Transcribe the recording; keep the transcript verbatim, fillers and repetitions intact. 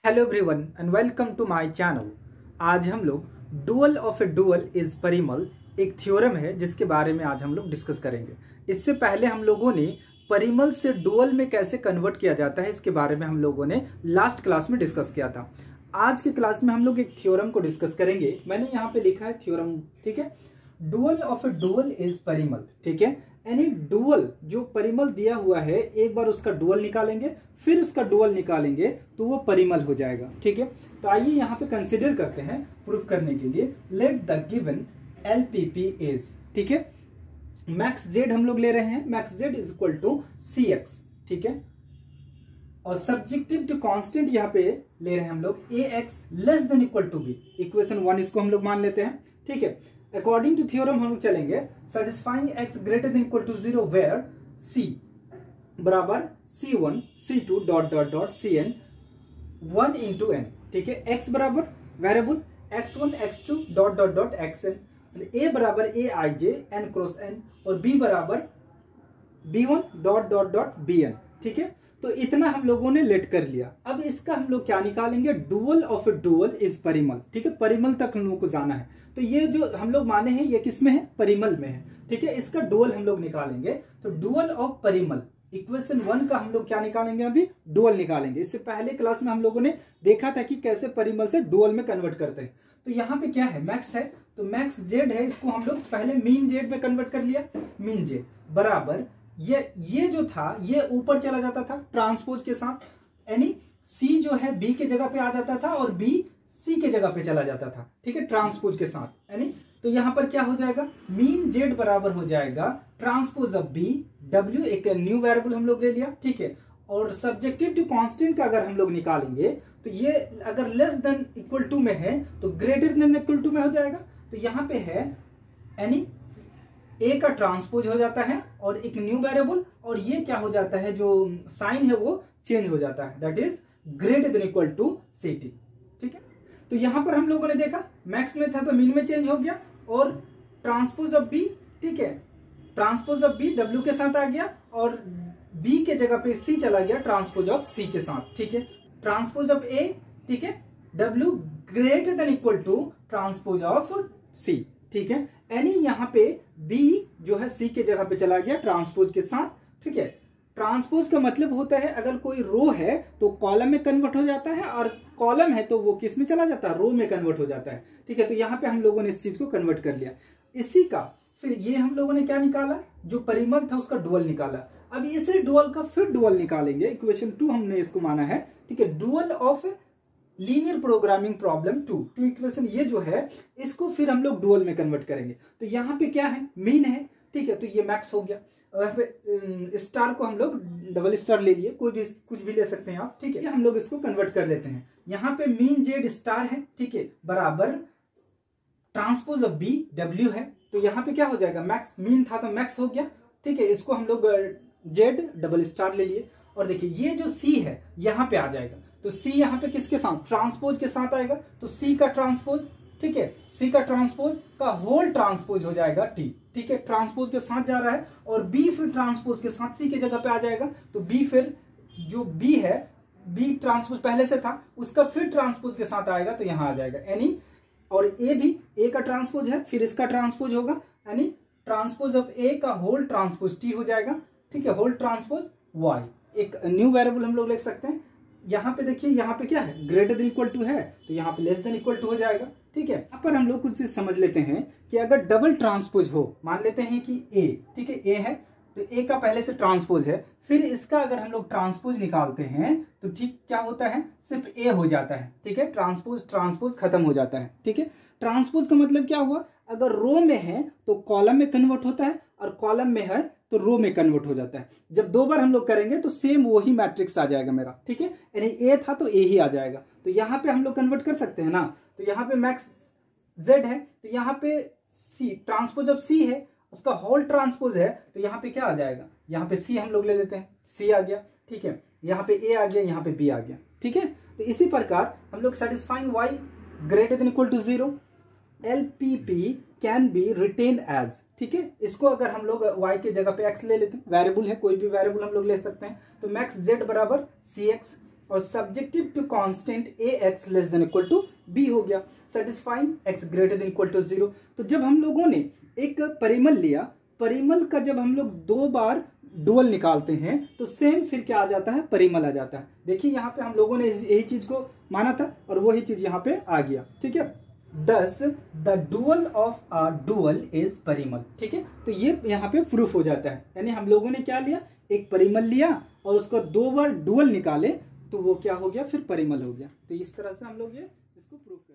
Hello everyone and welcome to my channel. आज हम लोग dual of a dual is primal एक theorem है जिसके बारे में आज हम लोग डिस्कस करेंगे। इससे पहले हम लोगों ने परिमल से डुअल में कैसे कन्वर्ट किया जाता है इसके बारे में हम लोगों ने लास्ट क्लास में डिस्कस किया था। आज के क्लास में हम लोग एक थ्योरम को डिस्कस करेंगे। मैंने यहाँ पे लिखा है थ्योरम, ठीक है। Dual of a dual is primal, ठीक है। यानी डुअल जो परिमल दिया हुआ है, एक बार उसका डुअल निकालेंगे फिर उसका डुअल निकालेंगे तो वो परिमल हो जाएगा, ठीक है। तो आइए यहाँ पे कंसिडर करते हैं प्रूफ करने के लिए। Let the given L P P is, ठीक है। मैक्स जेड हम लोग ले रहे हैं, max Z is equal to C X, ठीक है। और सब्जेक्टिव टू कांस्टेंट यहाँ पे ले रहे हैं हम लोग A X less than equal to B. Equation one इसको हम लोग मान लेते हैं, ठीक है। अकॉर्डिंग टू थ्योरम हम लोग चलेंगे satisfying X greater than equal to zero where C बराबर C one C two dot dot dot C N one into N, ठीक है। एक्स बराबर variable X one X two dot dot dot X N, A बराबर A I J N cross N और B बराबर B one dot dot dot B N, ठीक है। तो इतना हम लोगों ने लेट कर लिया। अब इसका हम लोग क्या निकालेंगे? Dual of a dual is primal, ठीक है। परिमल तक हम लोगों को जाना है। तो ये जो हम लोग माने हैं ये किस में है? परिमल में है, ठीक है। इसका डुअल हम लोग निकालेंगे। तो dual of primal equation one का हम लोग क्या निकालेंगे? अभी डुअल निकालेंगे। इससे पहले क्लास में हम लोगों ने देखा था कि कैसे परिमल से डुअल में कन्वर्ट करते हैं। तो यहाँ पे क्या है? मैक्स है, तो मैक्स जेड है, इसको हम लोग पहले मीन जेड में कन्वर्ट कर लिया। मीन जेड बराबर ये ये जो था ये ऊपर चला जाता था ट्रांसपोज के साथ, यानी सी जो है बी के जगह पे आ जाता था और बी सी के जगह पे चला जाता था, ठीक है, ट्रांसपोज के साथ। यानी तो यहां पर क्या हो जाएगा? मीन जेड बराबर हो जाएगा ट्रांसपोज ऑफ बी डब्ल्यू, एक न्यू वेरिएबल हम लोग ले लिया, ठीक है। और सब्जेक्टिव टू कांस्टेंट का अगर हम लोग निकालेंगे तो ये अगर लेस देन इक्वल टू में है तो ग्रेटर देन इक्वल टू में हो जाएगा। तो यहां पे है यानी ए का ट्रांसपोज हो जाता है और एक न्यू वेरिएबल, और ये क्या हो जाता है, जो साइन है वो चेंज हो जाता है, that is greater than equal to C T, ठीक है। तो यहां पर हम लोगों ने देखा मैक्स में था तो मीन में चेंज हो गया, और ट्रांसपोज ऑफ बी, ठीक है, ट्रांसपोज ऑफ बी डब्ल्यू के साथ आ गया और बी के जगह पे सी चला गया ट्रांसपोज ऑफ सी के साथ, ठीक है। ट्रांसपोज ऑफ ए, ठीक है, W greater than equal to transpose of C, ठीक है। यानी यहाँ पे B जो है C के जगह पे चला गया ट्रांसपोज के साथ, ठीक है। ट्रांसपोज का मतलब होता है अगर कोई रो है तो कॉलम में कन्वर्ट हो जाता है, और कॉलम है तो वो किस में चला जाता है? रो में कन्वर्ट हो जाता है, ठीक है। तो यहाँ पे हम लोगों ने इस चीज को कन्वर्ट कर लिया। इसी का फिर ये हम लोगों ने क्या निकाला? जो परिमल था उसका डुअल निकाला। अब इसे डुअल का फिर डुअल निकालेंगे। इक्वेशन टू हमने इसको माना है, ठीक है। Dual of linear programming problem two two equation, ये जो है इसको फिर हम लोग डुअल में कन्वर्ट करेंगे। तो यहाँ पे क्या है? मीन है, ठीक है। तो ये मैक्स हो गया। स्टार को हम लोग डबल स्टार ले लिए, कोई भी कुछ भी ले सकते हैं आप, ठीक है। हम लोग इसको कन्वर्ट कर लेते हैं। यहाँ पे मीन जेड स्टार है, ठीक है, बराबर ट्रांसपोज ऑफ बी डब्ल्यू है। तो यहाँ पे क्या हो जाएगा? मैक्स, मीन था तो मैक्स हो गया, ठीक है। इसको हम लोग जेड डबल स्टार ले लिए, और देखिए ये जो सी है यहाँ पे आ जाएगा। तो C यहाँ पे किसके साथ? ट्रांसपोज के साथ आएगा। तो C का ट्रांसपोज, ठीक है, C का ट्रांसपोज का होल ट्रांसपोज हो जाएगा T, ठीक है। ट्रांसपोज के साथ जा रहा है, और B फिर ट्रांसपोज के साथ C के जगह पे आ जाएगा। तो B फिर जो B है, B ट्रांसपोज पहले से था उसका फिर ट्रांसपोज के साथ आएगा तो यहाँ आ जाएगा। यानी और A भी, A का ट्रांसपोज है फिर इसका ट्रांसपोज होगा, यानी ट्रांसपोज ऑफ A का होल ट्रांसपोज T हो जाएगा, ठीक है, होल ट्रांसपोज Y। एक न्यू वेरिएबल हम लोग लिख सकते हैं। यहाँ पे देखिए यहाँ पे क्या है? ग्रेटर देन इक्वल टू है, तो यहाँ पे लेस देन इक्वल टू हो जाएगा, ठीक है। यहाँ पर हम लोग कुछ चीज समझ लेते हैं कि अगर डबल ट्रांसपोज हो, मान लेते हैं कि A, ठीक है, A है तो A का पहले से ट्रांसपोज है, फिर इसका अगर हम लोग ट्रांसपोज निकालते हैं तो ठीक क्या होता है? सिर्फ A हो जाता है, ठीक है। ट्रांसपोज ट्रांसपोज खत्म हो जाता है, ठीक है। ट्रांसपोज का मतलब क्या हुआ? अगर रो में है तो कॉलम में कन्वर्ट होता है, और कॉलम में है तो रो में कन्वर्ट हो जाता है। जब दो बार हम लोग करेंगे तो सेम वही मैट्रिक्स आ जाएगा मेरा, ठीक है। यानी ए था तो ए ही आ जाएगा। तो यहाँ पे हम लोग कन्वर्ट कर सकते हैं ना। तो यहाँ पे मैक्स जेड है, तो यहाँ पे सी ट्रांसपोज ऑफ सी है, उसका होल ट्रांसपोज है, तो यहाँ पे क्या आ जाएगा? यहाँ पे सी हम लोग ले लेते हैं, सी आ गया, ठीक है। यहाँ पे ए आ गया, यहाँ पे बी आ गया, ठीक है। तो इसी प्रकार हम लोग satisfying Y greater than equal to zero L P P can be written as, ठीक है। इसको अगर हम लोग y के जगह पे x ले लेते हैं, वेरिएबल है, कोई भी वेरिएबल हम लोग ले सकते हैं। तो मैक्स z बराबर सी एक्स और subjective to constant A X less than equal to B हो गया, satisfying X greater than equal to zero. तो जब हम लोगों ने एक परिमल लिया, परिमल का जब हम लोग दो बार डुअल निकालते हैं तो सेम फिर क्या आ जाता है, परिमल आ जाता है। देखिए यहाँ पे हम लोगों ने यही चीज को माना था और वही चीज यहाँ पे आ गया, ठीक है। Thus the dual of a dual is Parimal, ठीक है। तो ये यहाँ पे प्रूफ हो जाता है, यानी हम लोगों ने क्या लिया, एक परिमल लिया और उसका दो बार डुअल निकाले तो वो क्या हो गया, फिर परिमल हो गया। तो इस तरह से हम लोग ये इसको प्रूफ